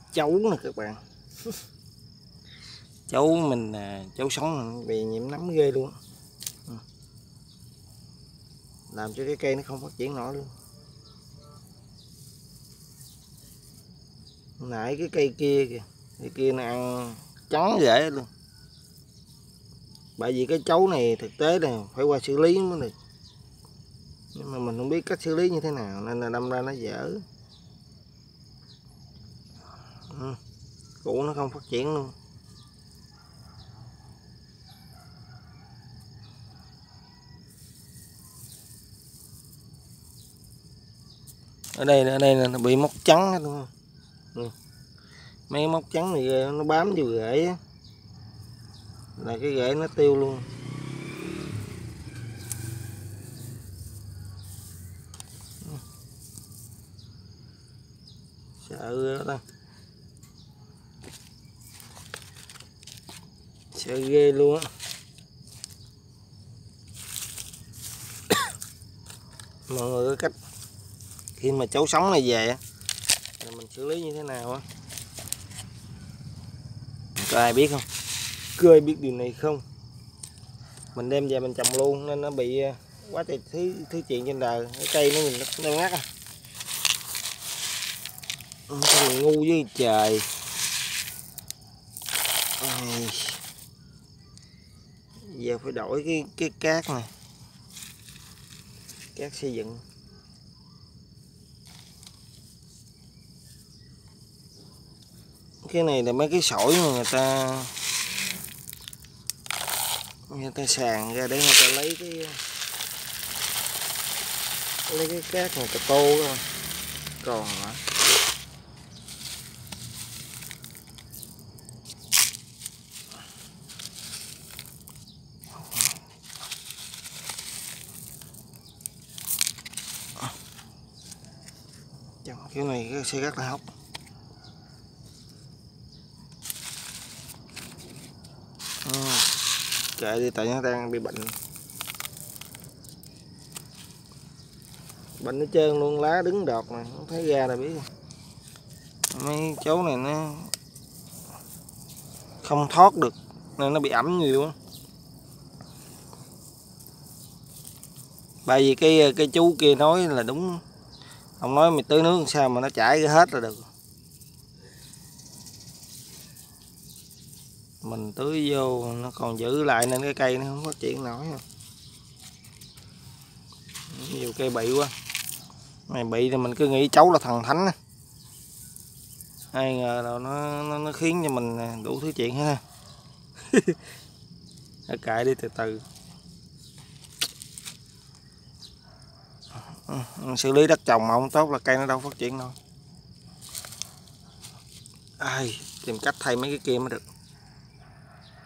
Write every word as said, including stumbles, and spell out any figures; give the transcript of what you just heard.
chấu nè các bạn. Chấu mình à, chấu sống bị nhiễm nấm ghê luôn, làm cho cái cây nó không phát triển nổi luôn. Nãy cái cây kia kìa, cây kia nó ăn trắng rễ luôn. Bởi vì cái chấu này thực tế là phải qua xử lý mới được, nhưng mà mình không biết cách xử lý như thế nào nên là đâm ra nó dở. Ừ, củ nó không phát triển luôn. Ở đây ở đây là nó bị mốc trắng hết luôn. Ừ. Mấy mốc trắng này nó bám vô rễ á, là cái rễ nó tiêu luôn. Sợ đó, sợ ghê luôn á. Mọi người có cách khi mà chấu sống này về thì mình xử lý như thế nào á, có ai biết không? Có ai biết điều này không? Mình đem về mình trồng luôn nên nó bị quá trời thứ thứ chuyện trên đời. Cái cây nó nhìn nó ngắt à. Sao mình ngu với trời. Ai... giờ phải đổi cái cái cát này, cát xây dựng. Cái này là mấy cái sỏi mà người ta người ta sàn ra để người ta lấy cái lấy cái cát người ta tô thôi. Còn hả? Cái này sẽ rất là hóc. Ừ. Kệ đi, tại nó đang bị bệnh. Bệnh hết trơn luôn, lá đứng đọt này, không thấy ra là biết. Mấy chấu này nó không thoát được nên nó bị ẩm nhiều á. Bởi vì cái cái chú kia nói là đúng. Ông nói mày tưới nước sao mà nó chảy ra hết là được. Mình tưới vô nó còn giữ lại nên cái cây nó không phát triển nổi. Nhiều cây bị quá. Này bị thì mình cứ nghĩ chấu là thần thánh. Ai ngờ đâu nó, nó nó khiến cho mình đủ thứ chuyện ha. Kệ đi, từ từ. Xử lý đất trồng mà không tốt là cây nó đâu phát triển đâu. Ai tìm cách thay mấy cái kia mới được.